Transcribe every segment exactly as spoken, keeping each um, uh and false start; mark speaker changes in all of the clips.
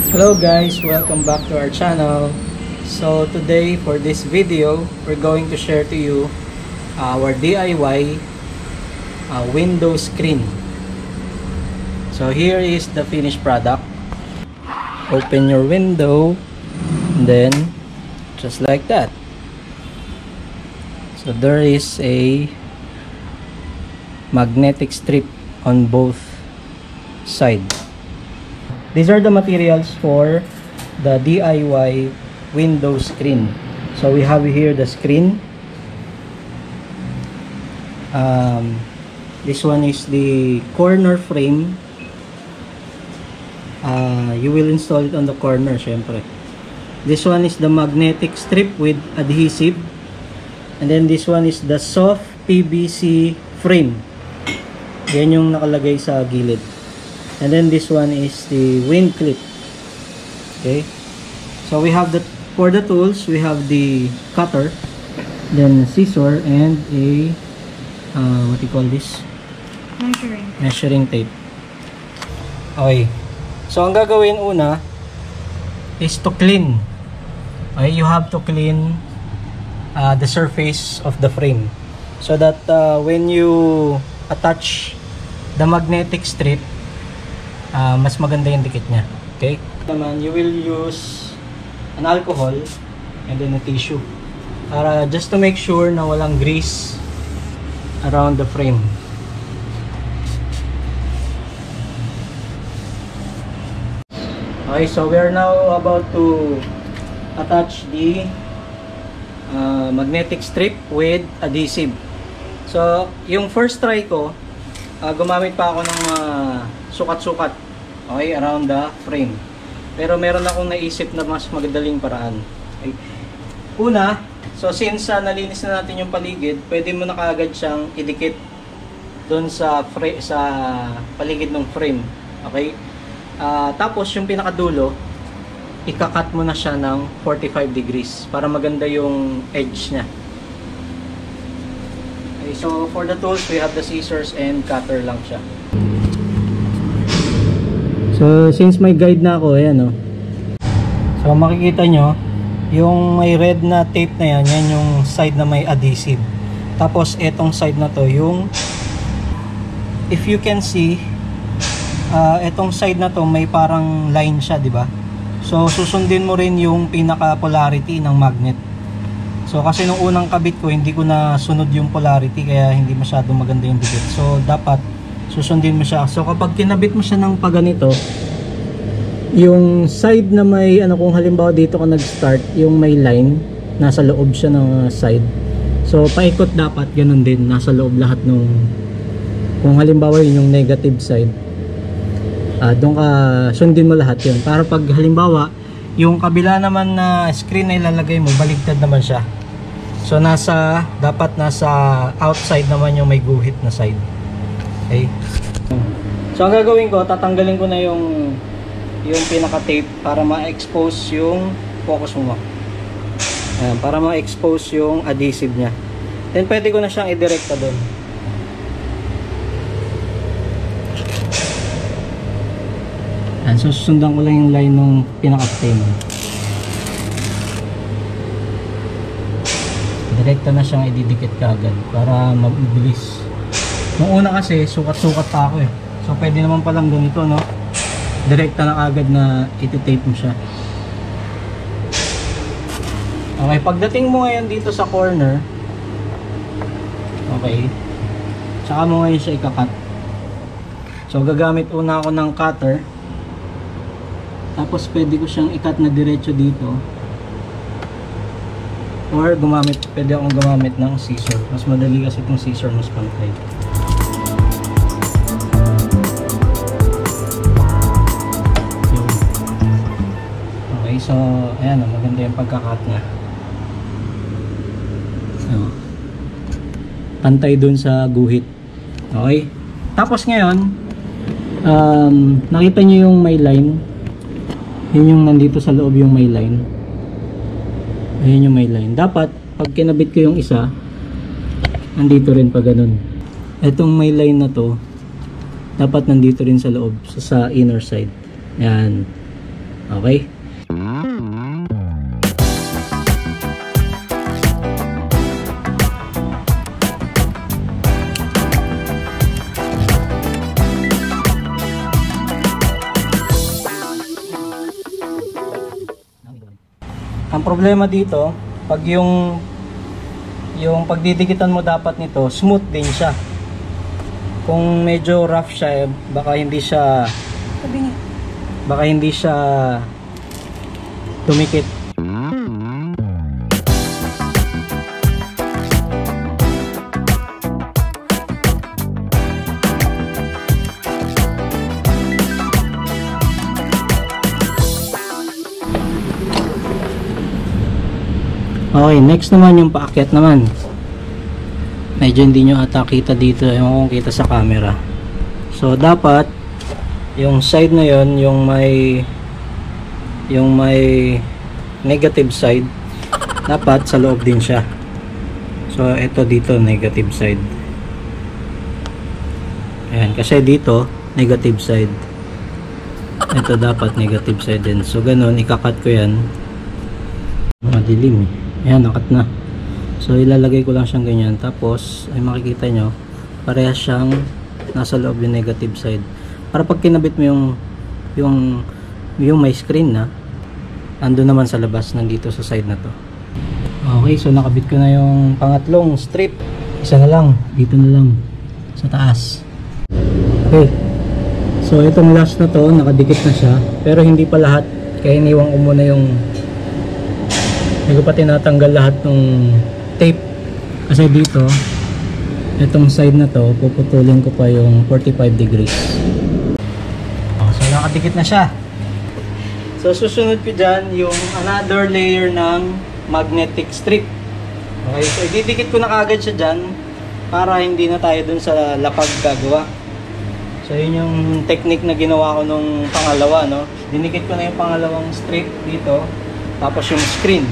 Speaker 1: Hello guys, welcome back to our channel. So today for this video, we're going to share to you our D I Y uh, window screen. So here is the finished product. Open your window and then just like that. So there is a magnetic strip on both sides. These are the materials for the D I Y window screen. So we have here the screen. Um, this one is the corner frame. Uh, you will install it on the corner, syempre. This one is the magnetic strip with adhesive. And then this one is the soft P V C frame. Yan yung nakalagay sa gilid. And then this one is the wind clip. Okay, so we have the for the tools we have the cutter, then scissor, and a uh, what do you call this?
Speaker 2: Measuring.
Speaker 1: Measuring tape. Okay, so ang gagawin una is to clean. Okay, you have to clean uh, the surface of the frame so that uh, when you attach the magnetic strip, Uh, mas maganda yung dikit niya. Okay? Naman, you will use an alcohol and then a tissue para just to make sure na walang grease around the frame. Okay, so we are now about to attach the uh, magnetic strip with adhesive. So, yung first try ko, uh, gumamit pa ako ng uh, sukat-sukat, okay, around the frame. Pero meron akong naisip na mas magadaling paraan. Okay. Una, so since uh, nalinis na natin yung paligid, pwede mo na kaagad siyang idikit doon sa sa paligid ng frame. Okay? Uh, tapos yung pinakadulo, ikakat mo na siya ng forty-five degrees para maganda yung edge niya. Okay, so for the tools, we have the scissors and cutter lang siya. So, since may guide na ako, ayan o. So, makikita nyo, yung may red na tape na yan, yan yung side na may adhesive. Tapos, etong side na to, yung, if you can see, uh, etong side na to, may parang line siya, di ba? So, susundin mo rin yung pinaka-polarity ng magnet. So, kasi nung unang kabit ko, hindi ko na sunod yung polarity, kaya hindi masyadong maganda yung dikit. So, dapat susundin mo siya. So kapag kinabit mo siya ng paganito, yung side na may ano, kung halimbawa dito ka nag-start, yung may line, nasa loob siya ng side. So paikot dapat ganun din, nasa loob lahat nung, kung halimbawa yun yung negative side, uh, doon ka sundin mo lahat yun. Para pag halimbawa yung kabila naman na screen na ilalagay mo, baligtad naman siya. So nasa, dapat nasa outside naman yung may guhit na side. Okay. So ang gagawin ko, tatanggalin ko na yung yung pinaka-tape para ma-expose yung focus mo. Ayan, para ma-expose yung adhesive niya. Then pwede ko na siyang i-direkta doon. Ayan, so susundan ko lang yung line ng pinaka-tape. Direkta na siyang ididikit kaagad para mabilis. Nung una kasi, sukat-sukat pa ako eh. So, pwede naman palang ganito, no? Direkta na agad na iti-tape mo siya. Okay, pagdating mo ngayon dito sa corner, okay, tsaka mo ngayon siya ikakat. So, gagamit una ako ng cutter. Tapos, pwede ko siyang ikat na diretso dito. Or, gumamit, pwede akong gumamit ng scissor. Mas madali kasi itong scissor, mas pantay. So, ayan, maganda yung pagkakat niya. So, pantay dun sa guhit. Okay? Tapos ngayon, um, nakita nyo yung may line. Yun yung nandito sa loob yung may line. Ayun yung may line. Dapat, pag kinabit ko yung isa, nandito rin pa ganun. Itong may line na to, dapat nandito rin sa loob, sa, sa inner side. Ayan. Okay? Ang problema dito, pag yung yung pagdidikitan mo dapat nito, smooth din siya. Kung medyo rough siya, baka hindi siya baka hindi siya tumikit. Okay, next naman yung paakyat naman. Medyo hindi nyo ata kita dito, ewan kung kita sa camera. So dapat yung side na yon, yung may yung may negative side, dapat sa loob din siya. So ito dito negative side. Ayan, kasi dito negative side. Ito dapat negative side din. So ganun, ikakat ko yan. Madilim eh. Ayan, nakat na. So ilalagay ko lang siyang ganyan. Tapos ay makikita nyo, parehas siyang nasa loob yung negative side. Para pag kinabit mo yung yung yung may screen na, ando naman sa labas, nandito sa side na to. Okay, so nakabit ko na yung pangatlong strip. Isa na lang, dito na lang sa taas. Okay, so itong last na to, nakadikit na siya, pero hindi pa lahat, kaya iniwan ko muna yung, hindi ko pa tinatanggal lahat ng tape, kasi dito itong side na to, puputulin ko pa yung forty-five degrees. Oh, so nakadikit na siya. So susunod ko dyan yung another layer ng magnetic strip. Okay, so ididikit ko na kagad siya dyan para hindi na tayo dun sa lapag gagawa. So yun yung technique na ginawa ko nung pangalawa, no? Dinikit ko na yung pangalawang strip dito, tapos yung screen.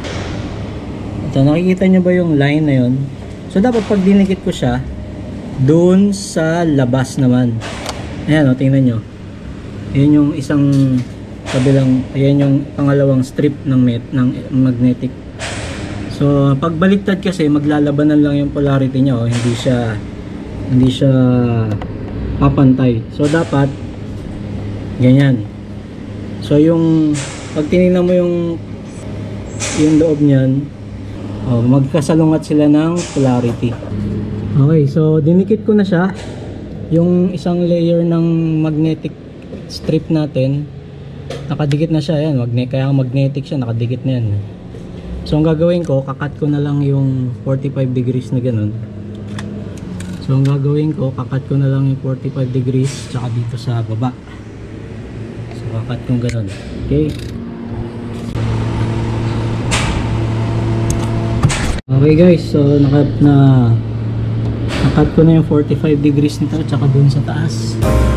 Speaker 1: Ito, nakikita nyo ba yung line na yun? So dapat pag dinikit ko siya, dun sa labas naman. Ayan o, tingnan nyo. Ayan yung isang kabilang, ayan yung pangalawang strip ng, met, ng magnetic. So pag baliktad kasi, maglalabanan lang yung polarity nya, oh. Hindi siya hindi siya papantay. So dapat ganyan. So yung pag tinignan mo yung yung loob niyan, oh, magkasalungat sila ng polarity. Okay, so dinikit ko na siya. Yung isang layer ng magnetic strip natin, nakadikit na siya. Yan, magne kaya magnetic siya, nakadikit na yan. So ang gagawin ko, kakat ko na lang yung forty-five degrees na ganun. So ang gagawin ko, kakat ko na lang yung forty-five degrees tsaka dito sa baba. So kakat kong ganun. Okay. Okay guys, so nakat na nakat ko na yung forty-five degrees nito tsaka dun sa taas.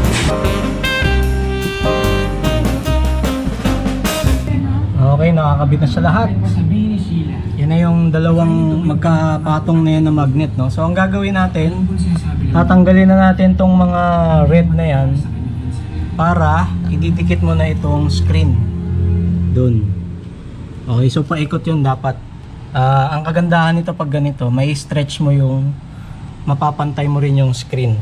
Speaker 1: Okay, nakakabit na siya lahat. Yan na yung dalawang magkapatong na yan na magnet, no? So ang gagawin natin, tatanggalin na natin tong mga red na yan para ididikit mo na itong screen dun. Okay, so paikot yun dapat. Uh, ang kagandahan nito pag ganito, may stretch mo yung, mapapantay mo rin yung screen.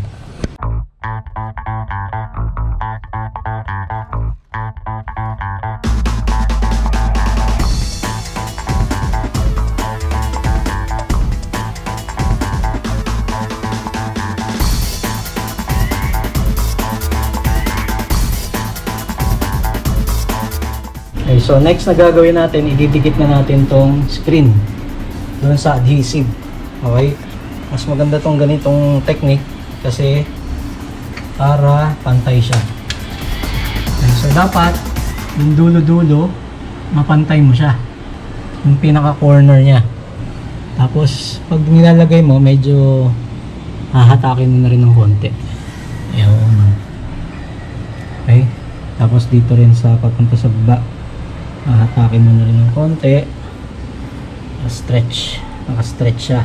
Speaker 1: Okay, so next na gagawin natin, ididikit na natin tong screen doon sa adhesive. Okay, mas maganda tong ganitong technique kasi para pantay siya. Okay, so dapat yung dulo-dulo mapantay mo siya, yung pinaka corner nya. Tapos pag nilalagay mo, medyo hahatakin mo na rin ng konti. Ayun. Okay, tapos dito rin sa papunta sa baba, hahatakin mo na rin ng konti. Stretch, naka-stretch siya.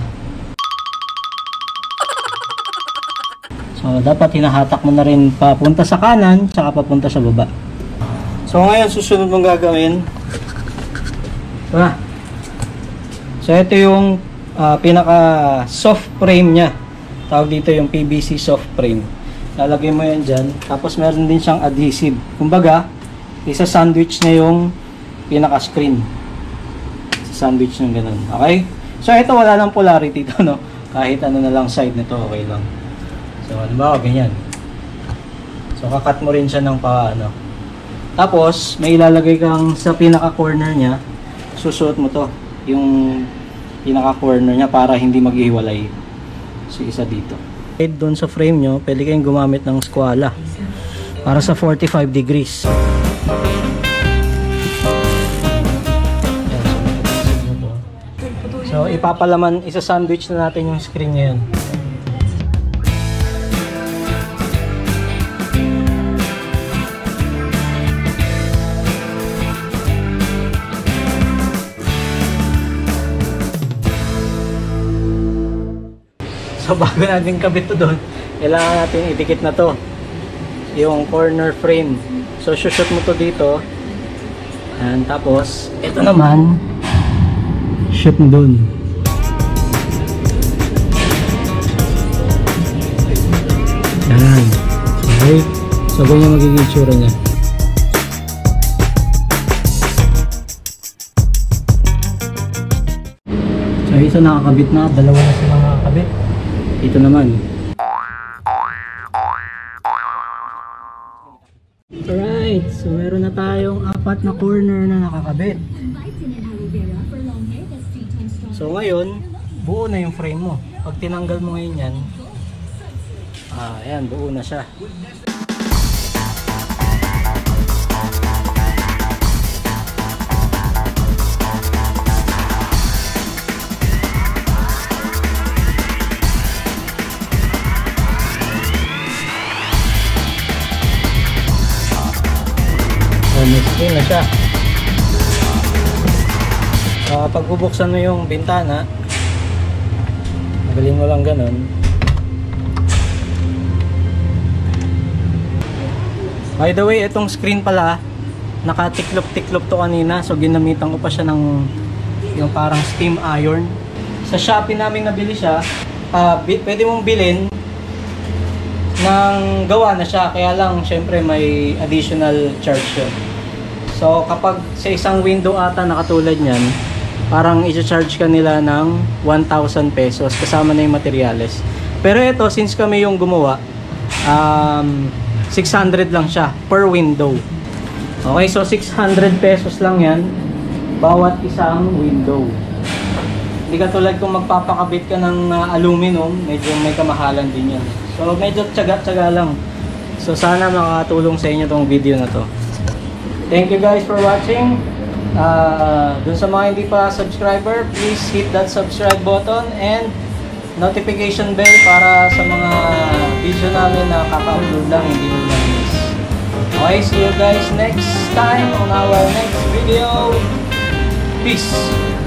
Speaker 1: So dapat hinahatak mo na rin papunta sa kanan tsaka papunta sa baba. So So ngayon, susunod mong gagawin. Ito na. So ito yung uh, pinaka soft frame nya. Tawag dito yung P V C soft frame. Lalagay mo yan dyan. Tapos meron din siyang adhesive. Kumbaga, isa sandwich na yung pinaka screen. Isa sandwich ng ganun. Okay? So ito wala nang polarity ito, no? Kahit ano na lang side nito, okay lang. So ano ba? Ganyan. So kakat mo rin siya ng pa ano. Tapos may ilalagay kang sa pinaka corner nya. Susuot mo to. Yung pinaka corner nya para hindi maghihiwalay. So isa dito. Doon sa frame nyo, pwede kayong gumamit ng squala para sa forty-five degrees. So ipapalaman, isa sandwich na natin yung screen ngayon. So bago natin kabit to doon, kailangan natin idikit na to yung corner frame. So shoot mo to dito. And tapos ito naman shoot mo doon. Yan. Okay. So ganyan magiging itsura niya. So isa nakakabit na, dalawa na sila nakakabit. Ito naman. Alright, so meron na tayong apat na corner na nakakabit. So ngayon, buo na yung frame mo. Pag tinanggal mo ngayon yan, ah, ayan, buo na siya. May screen na siya. Uh, pag bubuksan mo yung bintana, magaling mo lang ganun. By the way, itong screen pala nakatiklop-tiklop to kanina, so ginamitan ko pa siya ng yung parang steam iron. Sa Shopee namin nabili siya. uh, pwede mong bilhin ng gawa na siya, kaya lang syempre may additional charge yun. So kapag sa isang window ata na katulad nyan, parang i-charge ka nila ng one thousand pesos kasama na yung materyales. Pero ito, since kami yung gumawa, um, six hundred lang siya per window. Okay, so six hundred pesos lang yan bawat isang window. Hindi katulad kung magpapakabit ka ng uh, aluminum, medyo may kamahalan din yan. So medyo tsaga-tsaga lang. So sana makakatulong sa inyo tong video na to. Thank you guys for watching. Uh, dun sa mga hindi pa subscriber, please hit that subscribe button and notification bell para sa mga video namin na kaka-upload lang, hindi mo na-miss. Okay, see you guys next time on our next video. Peace!